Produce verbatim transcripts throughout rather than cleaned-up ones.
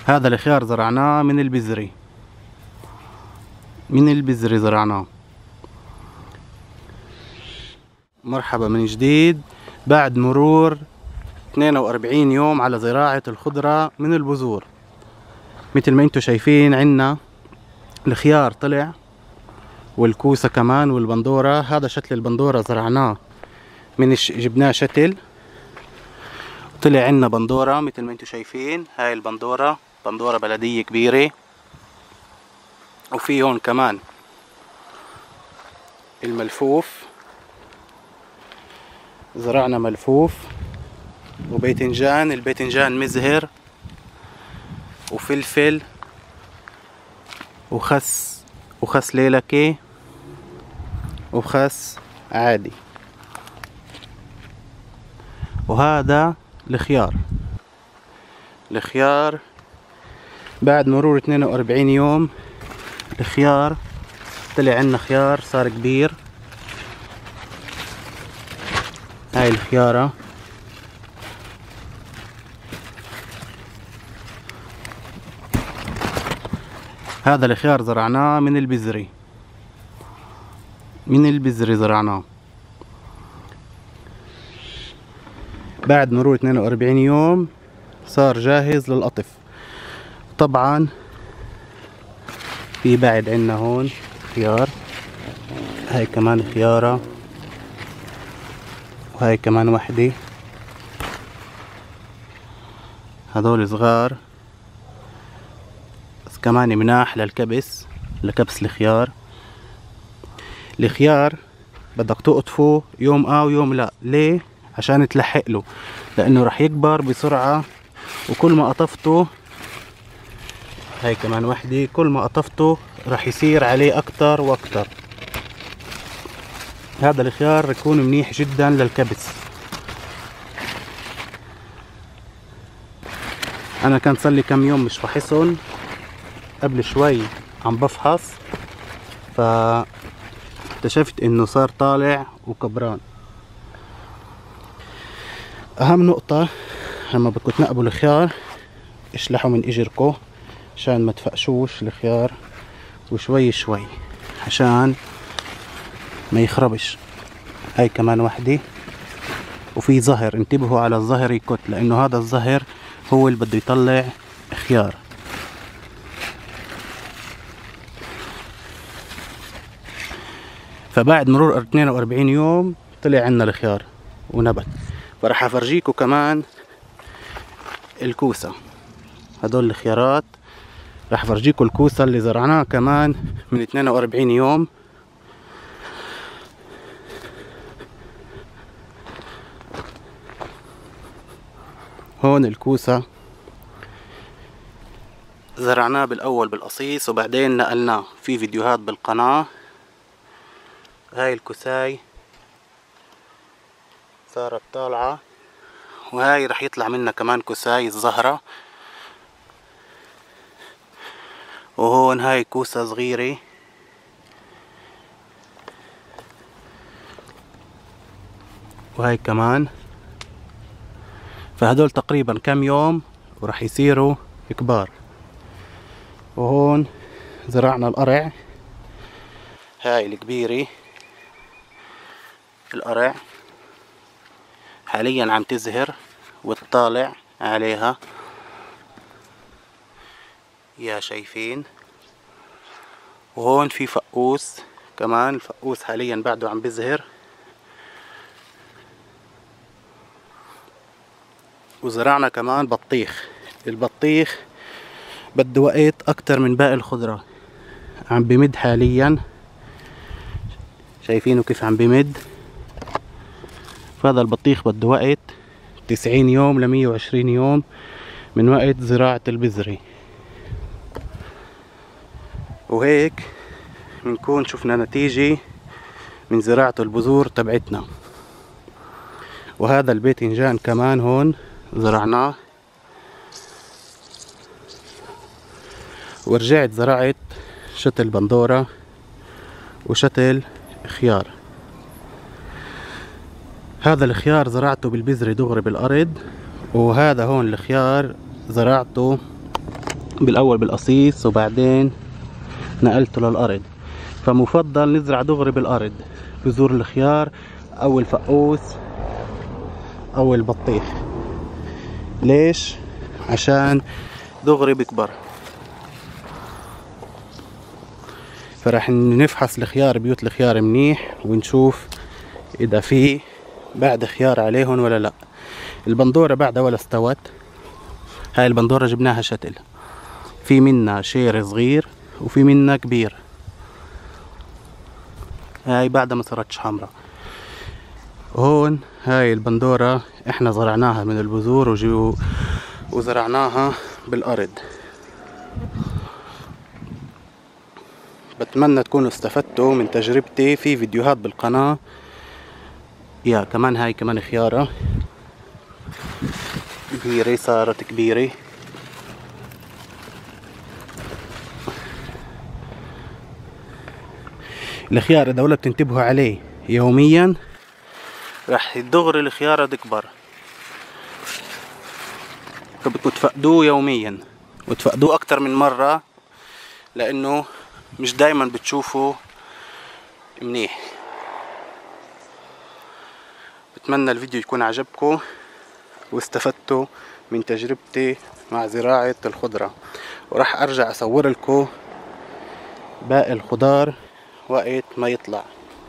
هذا الخيار زرعناه من البذري، من البذري زرعناه. مرحبا من جديد بعد مرور اثنين وأربعين يوم على زراعة الخضرة من البذور. مثل ما انتم شايفين عنا الخيار طلع والكوسة كمان والبندورة. هذا شتل البندورة زرعناه من الش... جبناه شتل، طلع عنا بندورة مثل ما انتم شايفين. هاي البندورة بندورة بلدية كبيرة. وفي هون كمان الملفوف، زرعنا ملفوف وباذنجان. الباذنجان مزهر وفلفل وخس وخس ليلكي وخس عادي. وهذا الخيار. الخيار بعد مرور اثنين وأربعين يوم الخيار طلع عنا خيار صار كبير. هاي الخيارة هذا الخيار زرعناه من البذري، من البذري زرعناه. بعد مرور اثنين وأربعين يوم صار جاهز للقطف. طبعا في بعد عنا هون خيار، هاي كمان خيارة وهاي كمان وحدة. هذول صغار بس كمان مناح للكبس، لكبس الخيار. الخيار بدك تقطفه يوم اه ويوم لا. ليه؟ عشان تلحق له، لانه راح يكبر بسرعة. وكل ما قطفته، هاي كمان وحدة، كل ما قطفته راح يصير عليه اكتر واكتر. هذا الخيار يكون منيح جدا للكبس. انا كان صار لي كم يوم مش فحصن، قبل شوي عم بفحص فاكتشفت انه صار طالع وكبران. اهم نقطة لما بدكم تنقبوا الخيار اشلحوا من اجركم عشان ما تفقشوش الخيار، وشوي شوي عشان ما يخربش. هاي كمان وحدة. وفي زهر، انتبهوا على الزهر يكت، لانه هذا الزهر هو اللي بده يطلع خيار. فبعد مرور اثنين وأربعين يوم طلع عنا الخيار ونبت. فراح افرجيكم كمان الكوسة. هدول الخيارات راح افرجيكم الكوسة اللي زرعناها كمان من اثنين وأربعين يوم. هون الكوسة زرعناه بالاول بالقصيص وبعدين نقلناه في فيديوهات بالقناة. هاي الكوساي صارت طالعة، وهاي رح يطلع منها كمان كوساي الزهرة. وهون هاي كوسة صغيرة. وهاي كمان. فهدول تقريبا كم يوم ورح يصيروا كبار. وهون زرعنا القرع، هاي الكبيرة. القرع حاليا عم تزهر وتطالع عليها يا شايفين. وهون في فقوس كمان، الفقوس حاليا بعده عم بزهر. وزرعنا كمان بطيخ. البطيخ بده وقت اكتر من باقي الخضرة، عم بمد حاليا، شايفينه كيف عم بمد. فهذا البطيخ بده وقت تسعين يوم لمية وعشرين يوم من وقت زراعة البذري. وهيك بنكون شفنا نتيجة من زراعة البذور تبعتنا. وهذا الباذنجان كمان هون زرعناه، ورجعت زرعت شتل بندورة وشتل خيار. هذا الخيار زرعته بالبذرة دغري بالأرض، وهذا هون الخيار زرعته بالاول بالقصيص وبعدين نقلته للارض، فمفضل نزرع دغري بالارض بذور الخيار او الفقوس او البطيخ. ليش؟ عشان دغري بكبر. فراح نفحص الخيار، بيوت الخيار منيح، ونشوف اذا في بعد خيار عليهم ولا لا. البندورة بعدها ولا استوت. هاي البندورة جبناها شتل، في منها شير صغير وفي منها كبير. هاي بعدها ما صارتش حمرا. هون هاي البندورة احنا زرعناها من البذور وجو وزرعناها بالارض. بتمنى تكونوا استفدتوا من تجربتي. في فيديوهات بالقناة. يا كمان هاي كمان خيارة كبيرة، صارت كبيرة. الخيار اذا ولا بتنتبهوا عليه يوميا راح دغري الخيارة تكبر، فبدكم تفقدوه يوميا وتفقدوه اكتر من مرة، لانه مش دايما بتشوفوا منيح. بتمنى الفيديو يكون عجبكم واستفدتوا من تجربتي مع زراعة الخضرة، وراح ارجع اصور لكم باقي الخضار وقت ما يطلع،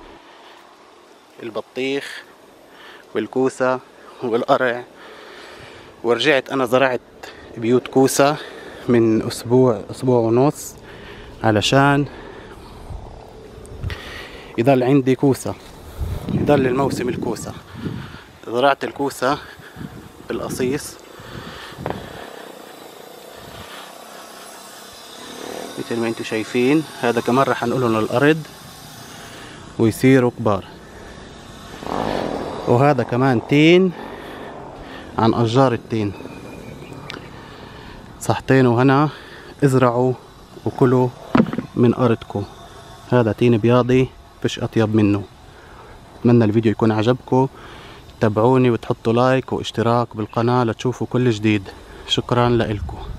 البطيخ والكوسة والقرع. ورجعت انا زرعت بيوت كوسة من اسبوع اسبوع ونص علشان يضل عندي كوسة، يضل الموسم الكوسة. زرعت الكوسة بالقصيص مثل ما انتم شايفين. هذا كمان راح نقولهم للارض ويصيروا كبار. وهذا كمان تين عن اشجار التين. صحتين وهنا، ازرعوا وكلوا من ارضكم. هذا تين بياضي فيش اطيب منه. اتمنى الفيديو يكون عجبكم. تابعوني وتحطوا لايك واشتراك بالقناة لتشوفوا كل جديد. شكرا لكم.